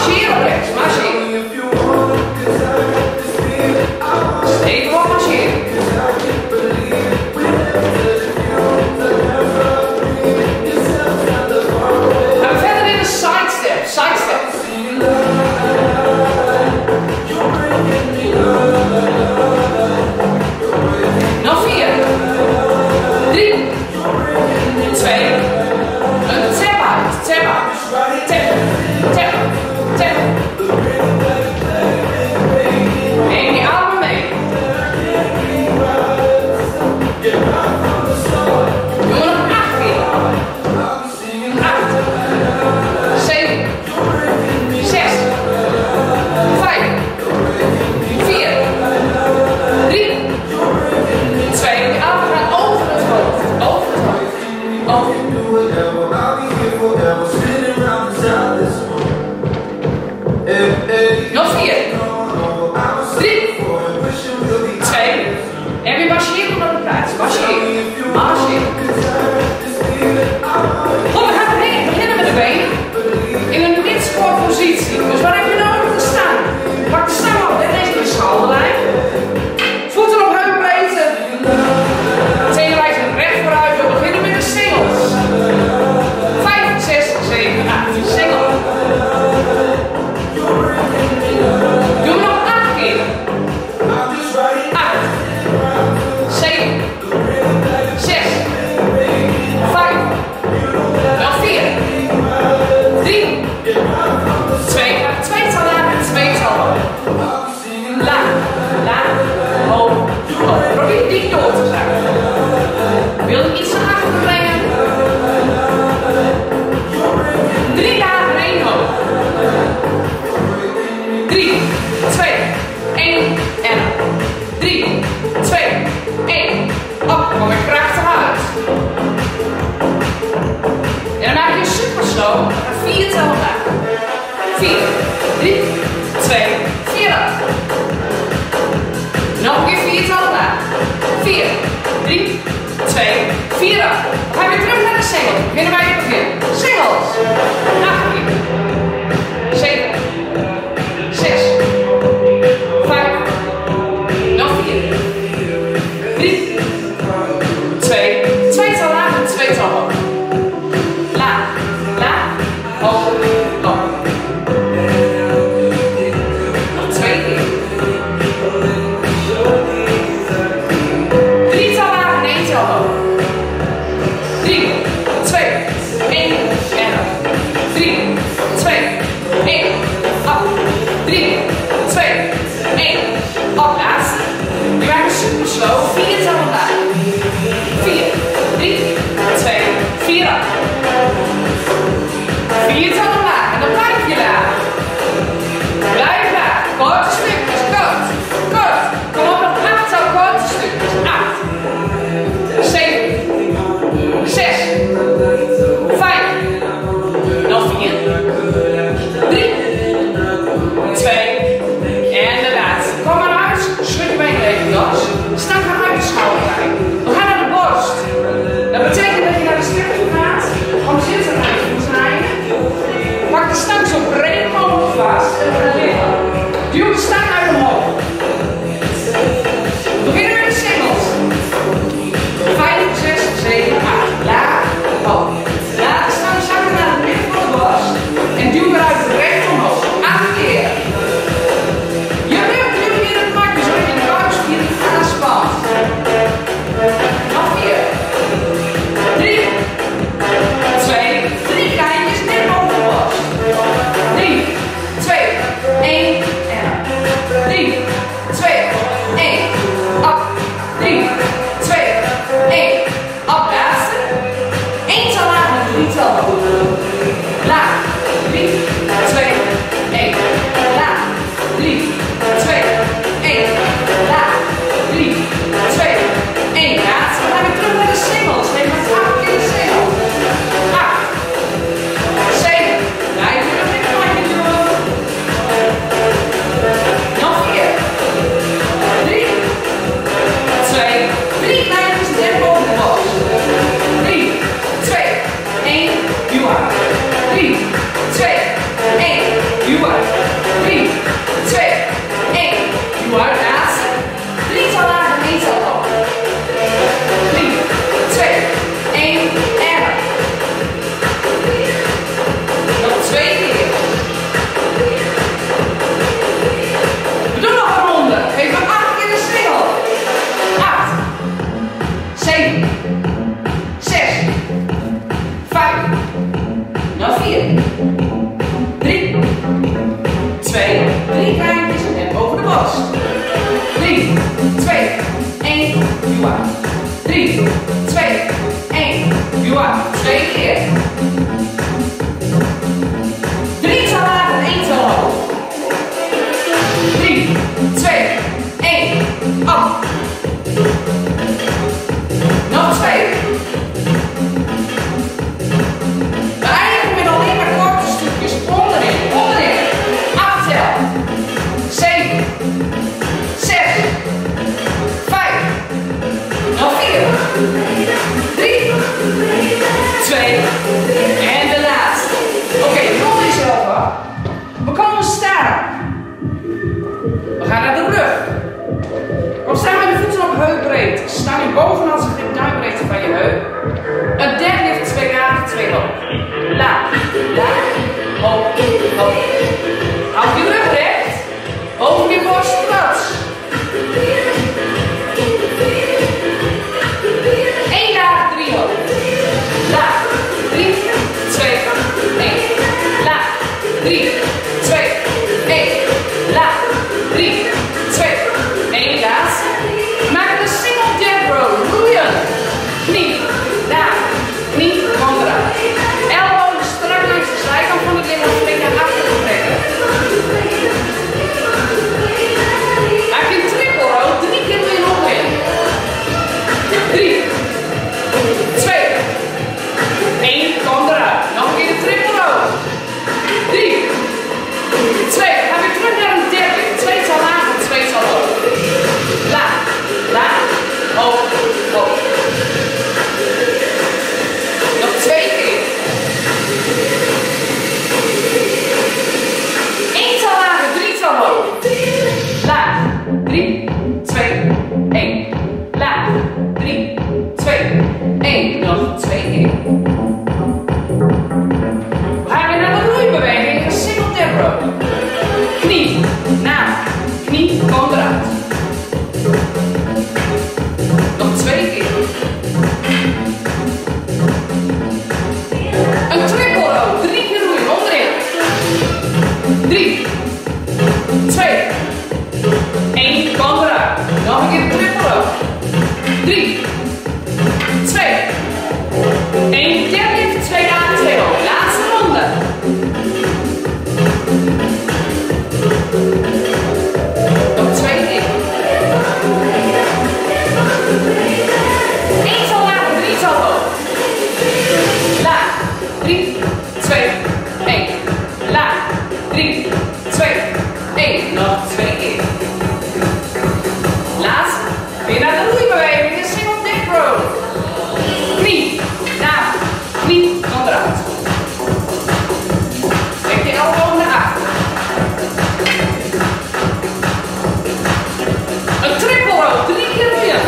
Marcheer op rechts, marcheer. Stevig op marcheren. Gaan we verder in de sidestep, sidestep. Nog 4, 3, 2, een tap uit, tap uit, tap, tap, tap. Neem die adem mee. Doe nog 8 keer. 8, 7, 6, 5, 4, 3, 2. Die adem gaat over het hoofd. Over het hoofd. Over. Nog 4, 3, 2. En weer marcheren op de plaats. Marcheren. Marcheren. Goed, we gaan beginnen met de benen. In een mid-squat positie. Dus waar heb je nodig te staan? Pak de stang op en deze de schouderlijn. Voeten op heupbreedte. Tenen wijzen recht vooruit. We beginnen met de singles. 5, 6, 7, 8. Single. Doe nog 8 keer. 8, 7, 6, 5, nog 4, 3, 2, 2 laag en 2 hoog. Laag, laag, hoog, hoog. Probeer die door te zakken. Wil je iets naar achter brengen? 3 laag en 1 hoog. 3, 2, 1 en 3, 2, 1. Op, kom weer krachtig uit. En dan maak je een super slow. Dan gaan 4 tellen laag. 4, 3, 2, 4 af. Nog een keer 4 tellen laag. 4, 3, 2, 4 af. Dan gaan we weer terug naar de single. Beginnen bij het begin. Singles. 8 keer. 7, 6, 5, nog 4, 3, 2, 2 tel laag en 2 tel hoog. Laag, laag, hoog, hoog. Nog 2 keer. 3 tel laag en 1 tel hoog. 3, 2, 1 en op. 3, 2, 1, op. 3, 2, 1, op. Laatste. Je maakt super slow. 4 tellen laag. 4, 3, 2, 4 op. 4 tellen laag. En dan blijf je laag. Blijf laag. Korte stukjes. Kort. Kort. Kom op nog 8 tel korte stukjes. 8, 7, 6, 5, nog 4, 3, 2, en de laatste. Kom maar uit, schud je been even los. Stang gaat uit de schouderlijn. We gaan naar de borst. Dat betekent dat je naar de stip toe gaat. Kom zitten naar je voeteneinden. Pak de stang zo breed mogelijk vast en we gaan liggen. Duw de stang uit omhoog. We beginnen met de singles. 5, 6, 7, 8. Laag, hoog. Laat de stang zakken naar het midden van de borst. En duw eruit recht omhoog. 8 keer. Je rug duwt in het makje zodat je de buikspieren aanspant. Nog 4, 3, 2, 3 kleintjes net boven de borst. 3, 2, 1 en op. 3, 2, 1 op. 3, 2, 1 op. Laatste. 1 tel laag en 3 tel hoog. Laag. 3, 2, 1. Laag. 3, 2, 1. Laag. 3, 2, 1. Laatste. Dan gaan we terug naar de singles. Neem maar 8 keer de singles. 8, 7. Blijf je nog in het plakje doen. Nog 4, 3, 2, 3 kleintjes net boven de borst. 3, 2, 1. Duw uit. 3, 2, 1. Duw uit. van je heup. Een deadlift 2 laag, 2 hoog. Laag, laag, hoog, hoog. Houd je rug recht. Boven je borst plas. 1 laag, 3 hoog. Laag, 3, 2, 1. Laag, 3, 2, 1. Laag, 3, 2, 1. Laatste. Maak een single jab row. Roeien. Knie, daar. Knie, kom eruit. Ellebogen strak langs de zijkant van het lichaam. Flink naar achteren trekken. Maak je een triple row. 3 keer weer onderin. 3, 2, 1. Kom eruit. Nog een keer de triple row. 3, 2. Ga weer terug naar een deadlift. 2 zal laag en 2 zal hoog. Laag, laag, hoog, hoog. Nog 2 keer. 1 zal laag en 3 zal hoog. Laag, 3, 2, 1. Laag, 3, 2, 1. Nog 2 keer. We gaan weer naar de roeibeweging. Een single jab row. Knie, naar, knie, kom eruit. Nog 2 keer. Een triple row. 3 keer roeien. Onderin. 3, 2, 1. Kom eruit. Nog een keer de triple row. 3, 2, 1. Deadlift 2 laag, 2 hoog. Laatste ronde. Nog 2 keer. 1 zal laag, 3 zal hoog. Laag, 3, 2, 1. Laag, 3, 2, 1. Nog 2 keer. Laatste. Weer naar de roeibeweging. Een single dip row. Knie, naar, knie, kom eruit. Trek je elleboog naar achter. Een triple row, 3 keer roeien.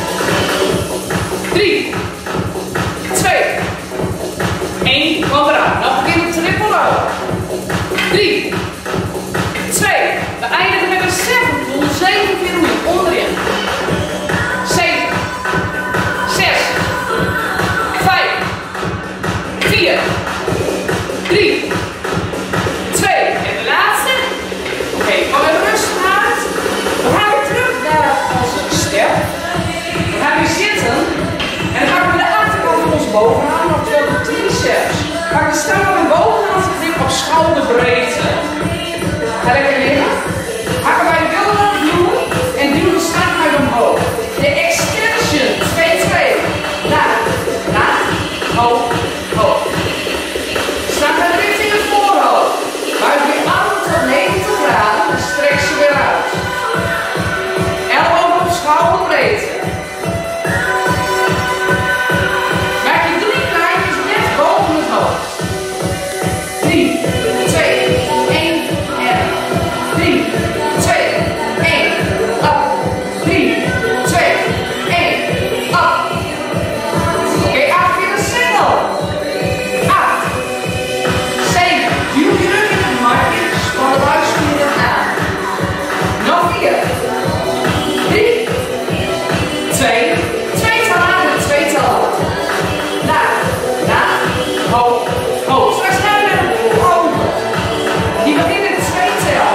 3, 2, 1, kom eruit. Nog een keer een triple row. 3, 2, we eindigen met een 7 pull, 7 keer roeien, onderin. 7, 6, 5, 4, 3, 2, en de laatste. Oké, kom even rustig uit. We gaan weer terug naar onze step. We gaan weer zitten. En dan pakken we de achterkant van ons bovenarm, oftewel de triceps. Pak de stang van de bovenarm op schouderbreedte. Ga lekker liggen. Hakken wij de billen naar de vloer en duw de stang uit omhoog. De extension, 2-2. Laag, laag, hoog, hoog. Stang gaat richting het voorhoofd. Buig je armen tot 90 graden en strek ze weer uit. Ellebogen op schouderbreedte. Maak je 3 kleintjes net boven het hoofd. 3, 2, 1 en 3, 2, 1, up. 3, 2, 1, up. Oké, 8 keer een single. 8, 7, duw je rug in het markje, span de buikspieren aan. Nog 4, 3, 2, 2 zal laag en 2 zal hoog. Laag, laag, hoog, hoog. Straks gaan we naar de boven. Die beginnen met 2 tel.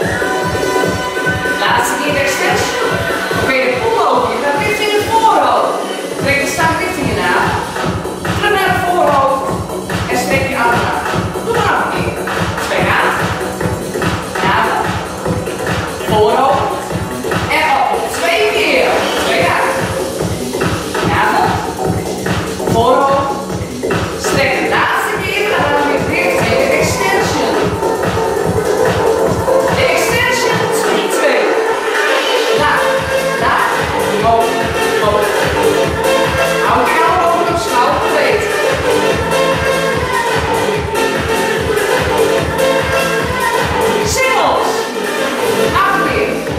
Laatste keer de extension. Oké, de pullover. Je gaat richting het voorhoofd. Trek de stang richting je naam. Terug naar het voorhoofd. En strek je armen uit. Doe maar nog een keer. 2 aan. Namen. Voorhoofd. En op. 2 keer. 2 aan. Namen. Voorhoofd. Strek de laatste keer en dan weer richting de extension. De extension 2-2. Laag, laag, hoog, hoog. Hou je ellebogen op schouderbreedte. Singles. 8 keer.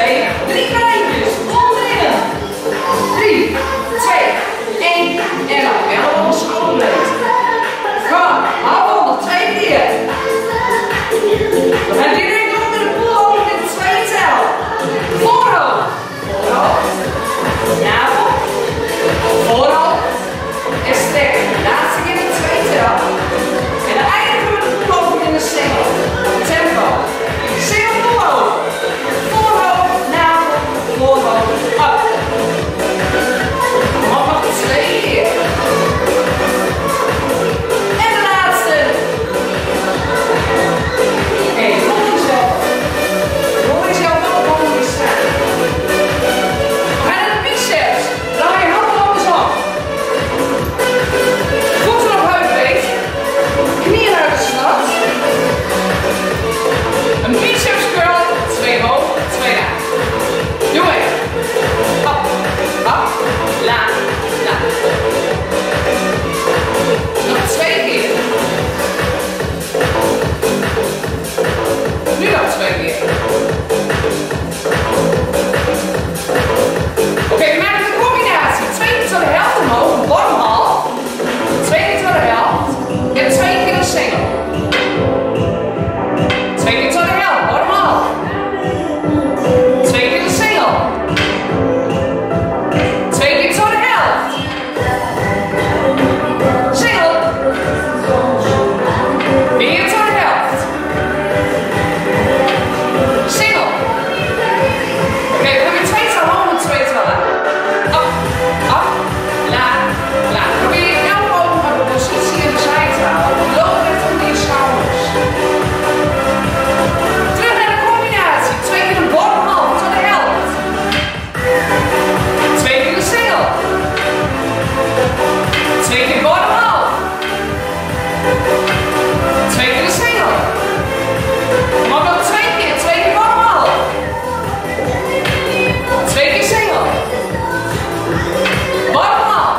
2, 3 kleintjes. Onderin. 3, 2, 1. En dan elleboog schouderbreedte. Kom, hou vol, nog 2 keer. We gaan direct door met de poel over met de 2 tel. Voorhoofd. Voorhoofd. Navel. Voorhoofd. En strekken. Laatste keer met 2 tel. En dan eindigen we de poel over in de single. Tempo. Single voorhoofd. Voorhoofd. Navel. Voorhoofd. Up. Kom op, nog 2 keer. En de laatste. Rond jezelf. Rond jezelf wel boven je staan. We gaan naar de biceps. Draai je handen andersom. Voeten op heupbreed. Knieën uit de snat. Een biceps curl. 2 hoog, 2 laag. Doe even. Op, op, laag, laag. Nog 2 keer. Nu nog 2 keer. Oké, we maken de combinatie. 2 keer tot de helft omhoog, bottom half. 2 keer tot de helft. En 2 keer een single. 2 keer tot de helft, bottom half. 2 keer een single. 2 keer tot de helft. Single. Weer tot de helft. Single. Oké, we hebben 2 tel hoog en 2 tel laag. Op, op, laag, laag. Probeer je ellebogen maar de positie in de zij te houden. Loop recht onder je schouders. Terug naar de combinatie. 2 keer een bottom half tot de helft. 2 keer een single. 2 keer bottom half. 2 keer een single. Maar nog 2 keer. 2 keer bottom half. 2 keer single. Bottom half.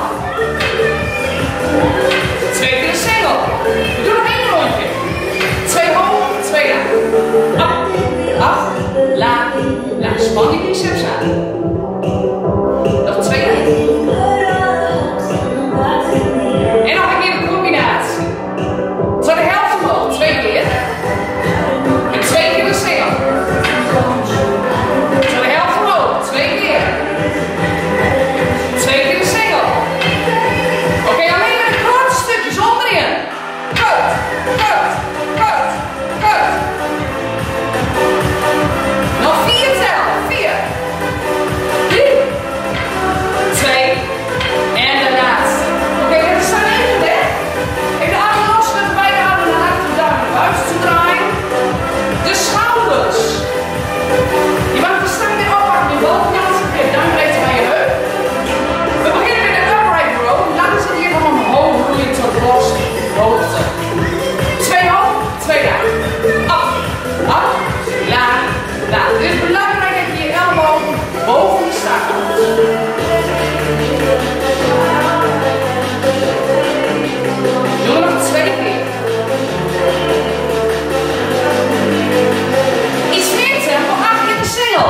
2 keer een single. We doen nog 1 rondje. 2 hoog, 2 laag. Op, laag, laag. Span die biceps aan. Nog 2 keer. En nog een keer de combinatie. Tot de helft omhoog, 2 keer. En 2 keer een single. Tot de helft omhoog, 2 keer. 2 keer een single. Oké, alleen met de korte stukjes onderin. Kut, kut, kut, kut. Nog 4 tel. 4, 3, 2 en de laatste. Oké, we staan even weg. Ik de armen los met beide handen naar achter, de duim naar buiten toe draaien. De schouders. Je mag de stang weer oppakken, de bovenkant. Geef duimbreedte bij je heup. We beginnen met de upright row. Laten ze hier gewoon omhoog groeien tot borsthoogte. 2 hoog, 2 laag. Op, op, laag, laag. Het is belangrijk dat je je elleboog boven de stang houdt. Doe nog 2 keer. Iets meer tempo, 8 keer de single.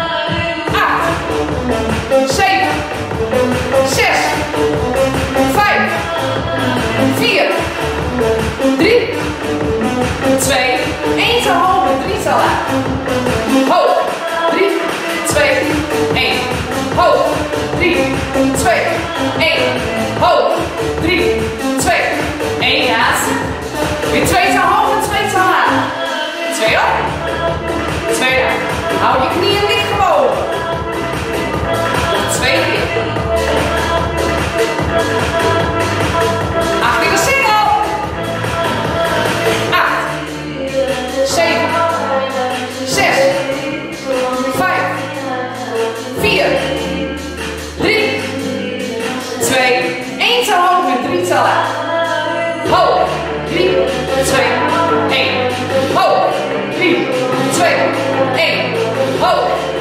8, 7, 6, 5, 4, 3, 2, 1 te hoog en 3 te laag. Hoog, 3, 2, 1. Hoog, 3, 2, 1. Hoog, 3, 2, 1. Laatste. Weer 2 te hoog en 2 te laag. 2 op. 2 laag. Hou je knieën licht gebogen. 2 keer. 8 keer de single. 8, 7, 6, 5, 4, 3, 2, 1 te hoog en 3 te laag. Hoog, 3, 2, 1. Hoog, 3, 2, 1. Hoog.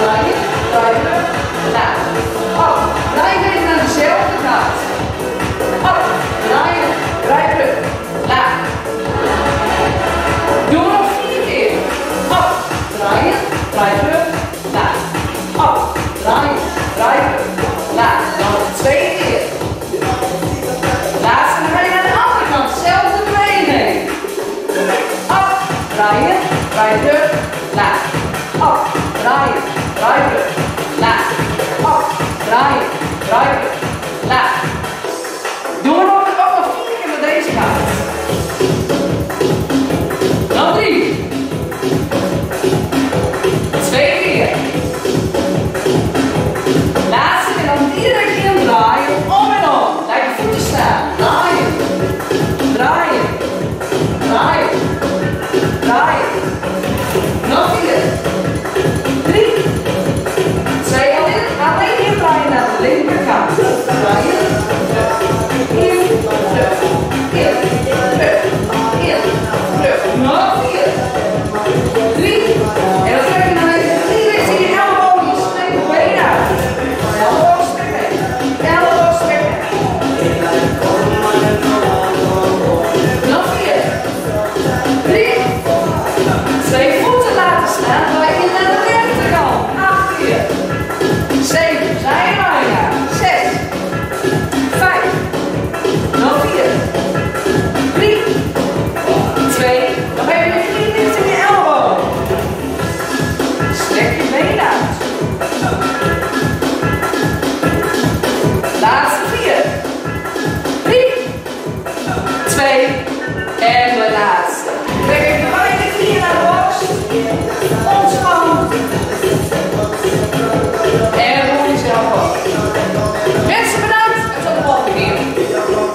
draaien, draai terug, laag. Op, draai weer naar dezelfde kant. Op, draaien, draai terug, laag. Doe nog 4 keer. Op, draaien, draai terug, laag. Op, draaien, draai terug, laag. Nog 2 keer. Laatste, dan ga je naar de andere kant, dezelfde beweging. Op, draaien, draai terug, laag. Op, draaien, draai terug, laag. Op, draaien, draai terug, laag. Doen we nog 4 keer met deze kant. Nog 3. 2 keer. Laatste en dan iedere keer draaien, om en om. Laat je voeten staan. Draaien, draaien, draaien, draaien. Nog 4. 3. 2 alleen hier draaien naar de linkerkant. Draaien. In, terug. In, terug. In, terug. Nog 4. 3. En dan trek je naar de 3 richting je elleboog. Je strekt de benen uit. Elleboog strekken. Elleboog strekken. Nog 4. 3. 2 voeten laten staan. Draai je naar de rechterkant. 8 keer. 7. Zijn je bijna. 6. 5. Nog 4. 3. 2. Dan heb je de 3 richting je elleboog. Strek je been uit. Laatste 4. 3. 2. En